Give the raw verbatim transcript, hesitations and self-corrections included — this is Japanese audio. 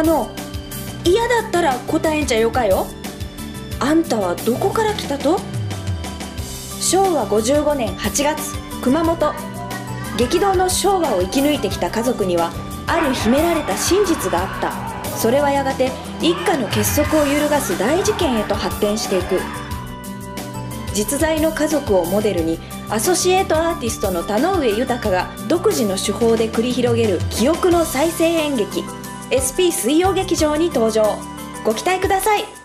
の、嫌だったら答えんちゃよかよ。あんたはどこから来たと？しょうわごじゅうごねんはちがつ、熊本。激動の昭和を生き抜いてきた家族にはある秘められた真実があった。それはやがて一家の結束を揺るがす大事件へと発展していく。実在の家族をモデルにアソシエイトアーティストの田上豊が独自の手法で繰り広げる記憶の再生演劇 エスピー 水曜劇場に登場。ご期待ください。